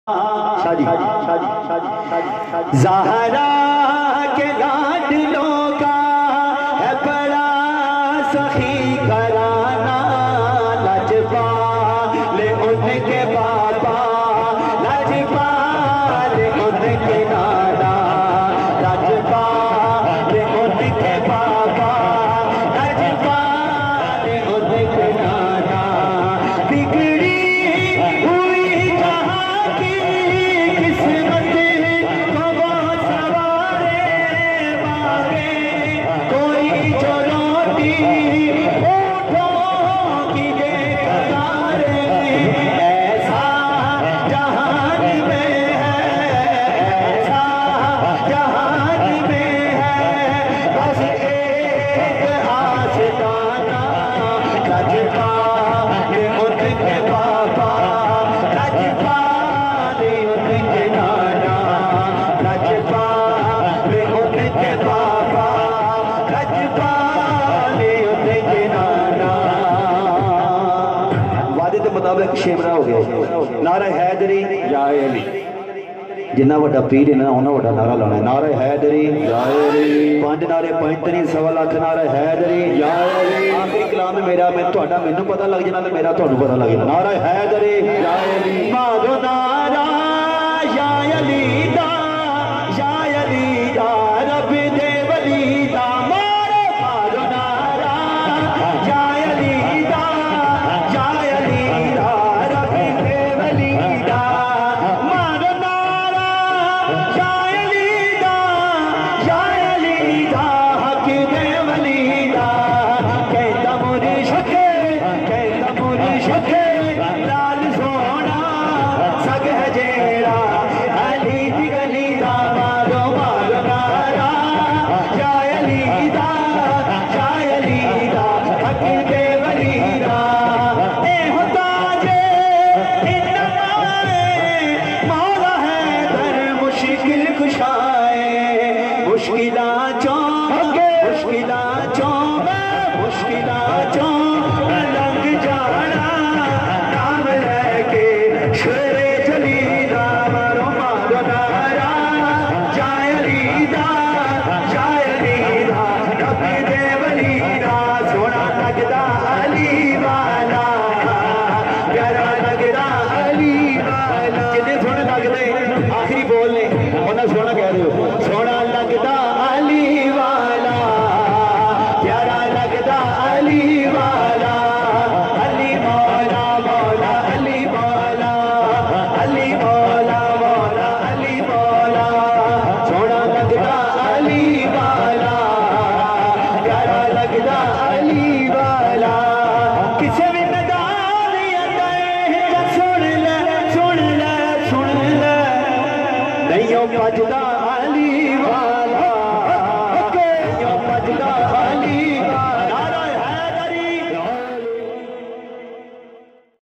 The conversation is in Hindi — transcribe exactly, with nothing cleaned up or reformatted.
ज़हरा के लाडलों का है बड़ा सखी घराना, लजपाल उनके बाबा, लजपाल उनके नाना, लजपाल उनके बाबा, लजपाल उनके नाना। बिगड़ी हुई जहाँ की किस्मत को वो सवारे मांगे, कोई जो रोटी ऊँटों की दे कतारे। ऐसा जहान में है, ऐसा जहान में है, बस एक आशिकाना, लजपाल उनके बाबा, लजपाल उनके नाना, लजपाल उनके बाबा, लजपाल उनके नाना। वादे के मुताबिक शेमरा हो गया। नारा हैदरी या अली, जिन्ना वड्डा पीर है ना उन्ना वड्डा नारा लाना है। नारा हैदरी या अली, पांच नारे पैंतीस सवा लाख नारा हैदरी या अली। आखिरी कलाम मेरा मैं तुहाडा मैनू पता लग जाना तो मेरा तुहानू पता लग जाना। नारा हैदरी या अली, मारो नारा या अली दा, या अली दा, रब दे वली दा। मारो मारो नारा या अली दा, या अली दा, रब दे वली दा। मारो नारा या अली दा, या अली दा, हक दे वली दा। कहता मुर्शिद, कहता मुर्शिद, लाल सोना सग है जेरा, अली दी गली दा। मारो मारो नारा या अली दा, या अली दा, हक दे वली दा। ए होता जे इन्नमाए, मौला है दर मुश्किल कुशाए। मुश्किला चों मुश्किला चों मुश्किला चों लंघ जाना, नाम लेके शेरे जलीला। मारो मारो नारा या अली दा, या अली दा, रब दे वली दा। सोना लगदा अली वाला, प्यारा लगदा अली वाला। जिन्ने सोने लगदे आखिरी बोल ने उन्हें सोना कह दो। सोना लगदा अली वाला, प्यारा लगदा अली वाला। अली मौला मौला अली मौला, अली मौला मौला अली मौला। सोना लगदा अली वाला, प्यारा लगदा अली वाला। किसे भी मैदान अंदर सुन ले सुन ले सुन ले, नहीं भजदा